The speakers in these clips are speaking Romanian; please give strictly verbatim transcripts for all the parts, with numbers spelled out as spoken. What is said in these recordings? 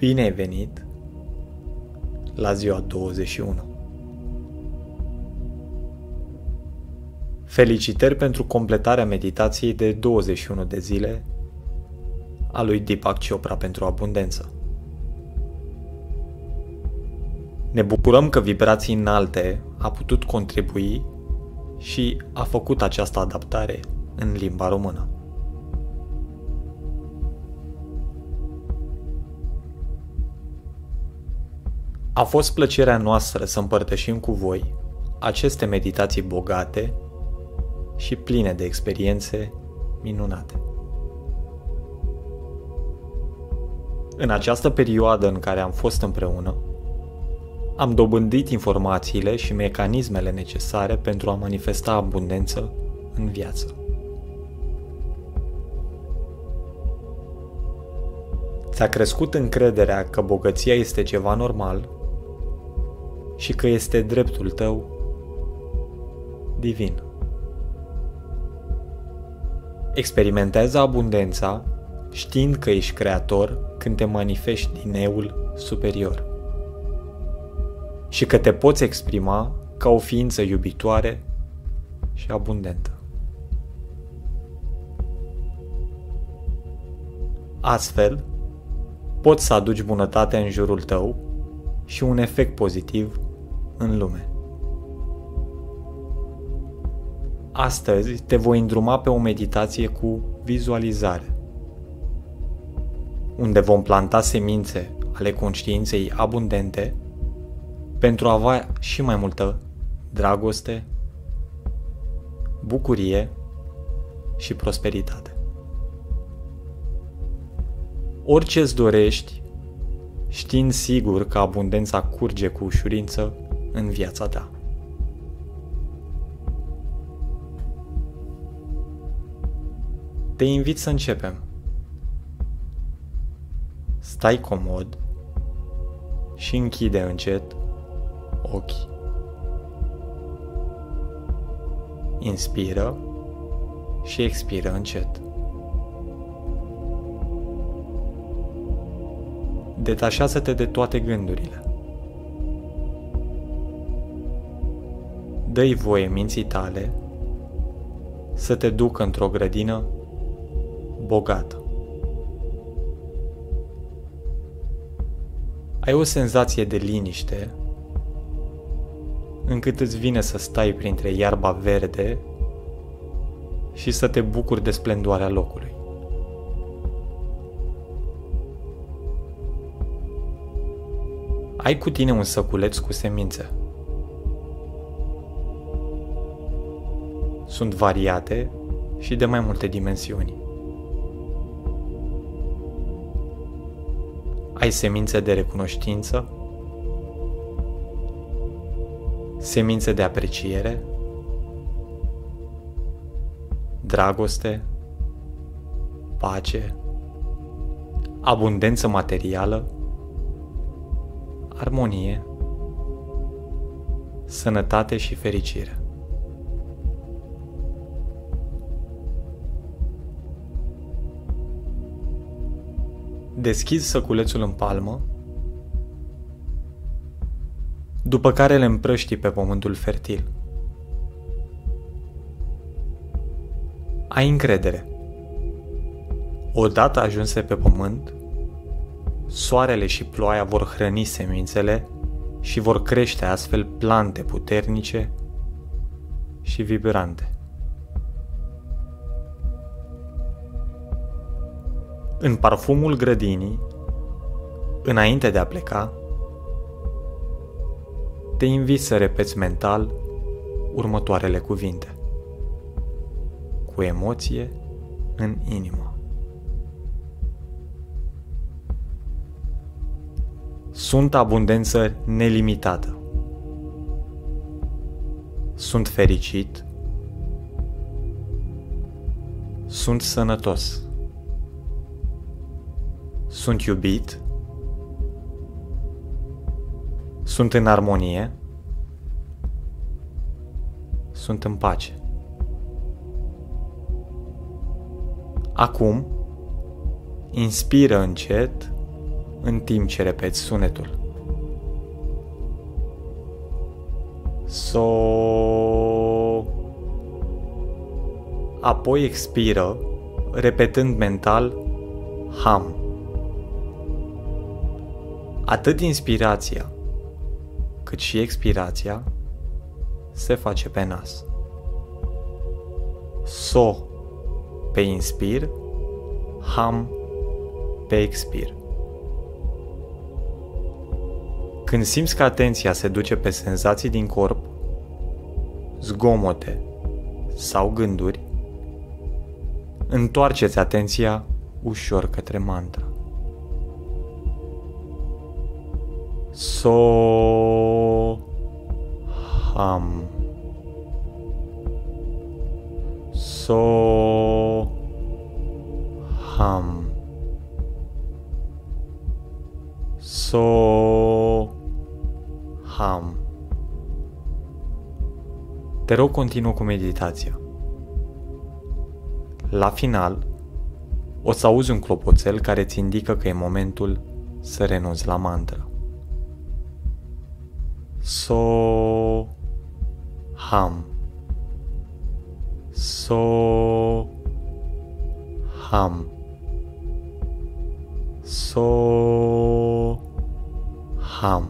Bine ai venit la ziua douăzeci și unu. Felicitări pentru completarea meditației de douăzeci și unu de zile a lui Deepak Chopra pentru abundență. Ne bucurăm că vibrații înalte a putut contribui și a făcut această adaptare în limba română. A fost plăcerea noastră să împărtășim cu voi aceste meditații bogate și pline de experiențe minunate. În această perioadă în care am fost împreună, am dobândit informațiile și mecanismele necesare pentru a manifesta abundență în viață. Ți-a crescut încrederea că bogăția este ceva normal și că este dreptul tău divin. Experimentează abundența știind că ești creator când te manifesti din eul superior și că te poți exprima ca o ființă iubitoare și abundentă. Astfel, poți să aduci bunătatea în jurul tău și un efect pozitiv în lume. Astăzi te voi îndruma pe o meditație cu vizualizare, unde vom planta semințe ale conștiinței abundente pentru a avea și mai multă dragoste, bucurie și prosperitate. Orice îți dorești, știind sigur că abundența curge cu ușurință în viața ta. Te invit să începem. Stai comod și închide încet ochii. Inspiră și expiră încet. Detașează-te de toate gândurile. Dă-i voie minții tale să te ducă într-o grădină bogată. Ai o senzație de liniște încât îți vine să stai printre iarba verde și să te bucuri de splendoarea locului. Ai cu tine un săculeț cu semințe. Sunt variate și de mai multe dimensiuni. Ai semințe de recunoștință, semințe de apreciere, dragoste, pace, abundență materială, armonie, sănătate și fericire. Deschizi săculețul în palmă, după care le împrăștii pe pământul fertil. Ai încredere. Odată ajunse pe pământ, soarele și ploaia vor hrăni semințele și vor crește astfel plante puternice și vibrante. În parfumul grădinii, înainte de a pleca, te invit să repeți mental următoarele cuvinte, cu emoție în inimă. Sunt abundență nelimitată. Sunt fericit. Sunt sănătos. Sunt iubit. Sunt în armonie. Sunt în pace. Acum, inspiră încet, în timp ce repeți sunetul. So. Apoi expiră, repetând mental ham. Atât inspirația, cât și expirația se face pe nas. So pe inspir, ham pe expir. Când simți că atenția se duce pe senzații din corp, zgomote sau gânduri, întoarceți atenția ușor către mantra. So ham. So ham. So ham. Te rog, continuă cu meditația. La final, o să auzi un clopoțel care îți indică că e momentul să renunți la mantra. So ham. So ham. So ham.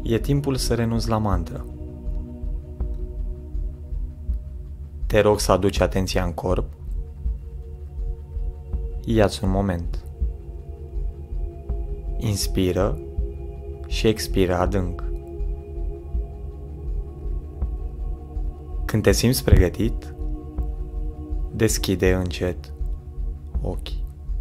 E timpul să renunți la mantră. Te rog să aduci atenția în corp. Ia-ți un moment. Inspiră și expiră adânc. Când te simți pregătit, deschide încet ochii.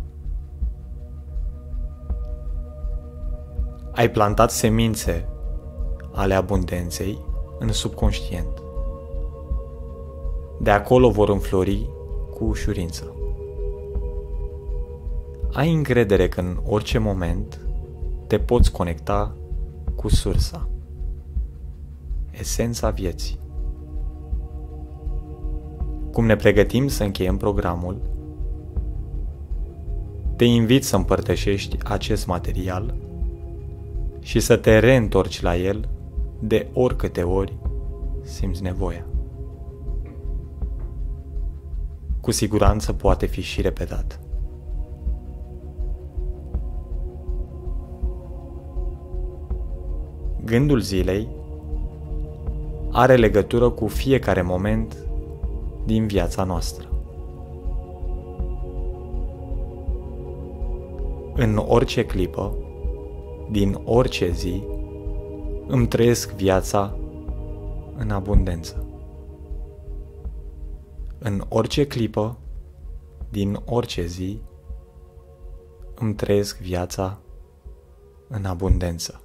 Ai plantat semințe ale abundenței în subconștient. De acolo vor înflori cu ușurință. Ai încredere că în orice moment te poți conecta cu sursa, esența vieții. Cum ne pregătim să încheiem programul, te invit să împărtășești acest material și să te reîntorci la el de oricâte ori simți nevoia. Cu siguranță poate fi și repetat. Gândul zilei are legătură cu fiecare moment din viața noastră. În orice clipă, din orice zi, îmi trăiesc viața în abundență. În orice clipă, din orice zi, îmi trăiesc viața în abundență.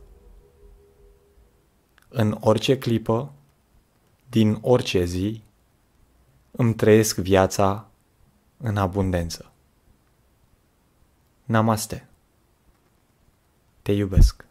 În orice clipă, din orice zi, îmi trăiesc viața în abundență. Namaste. Te iubesc.